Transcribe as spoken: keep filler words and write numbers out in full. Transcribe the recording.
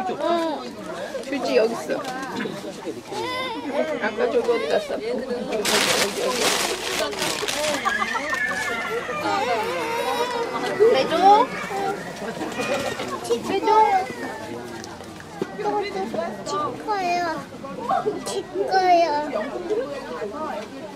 응. 휴지 여기 있어. 아까 저기 어디 갔어? 여기, 여기, 여기. 해줘. 해줘. 이거도 칠 거예요. 칠 거예요.